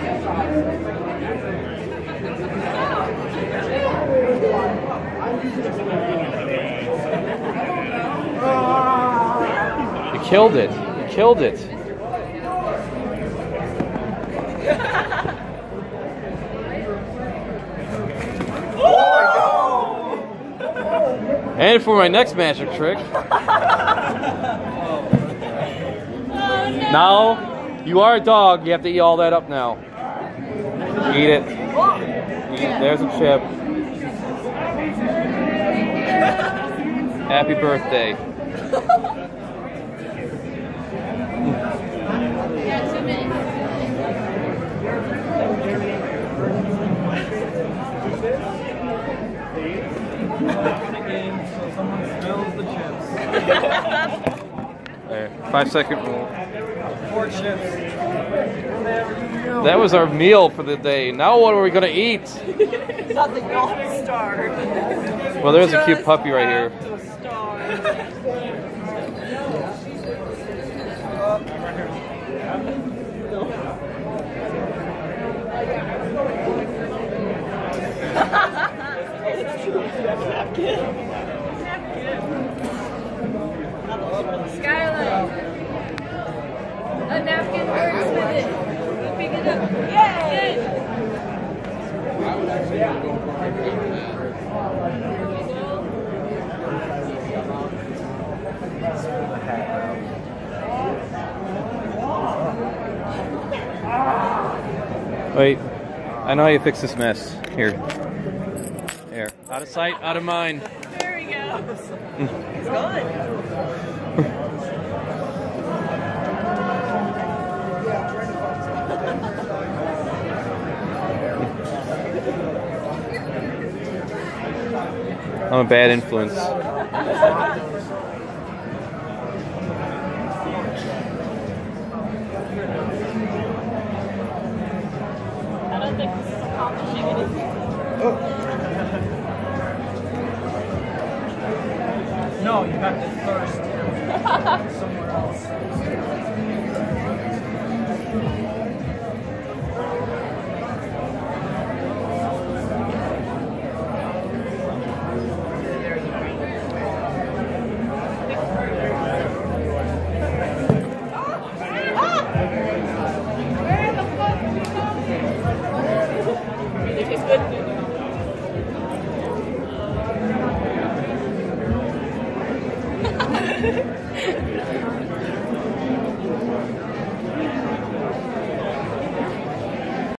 You killed it. You killed it. And for my next magic trick. Now, you are a dog. You have to eat all that up now. Eat it. There's a chip. Happy birthday. There, 5-second rule. 4 chips. That was our meal for the day. Now what are we gonna eat? Nothing, y'all starved. Well, there's a cute puppy right here. Skyline. A napkin works with it. We'll pick it up. Yay! Wait, I know how you fix this mess. Here. There. Out of sight, out of mind. There he goes. He's gone. I'm a bad influence. I don't think this is accomplishing anything. No, you got this first. Somewhere else.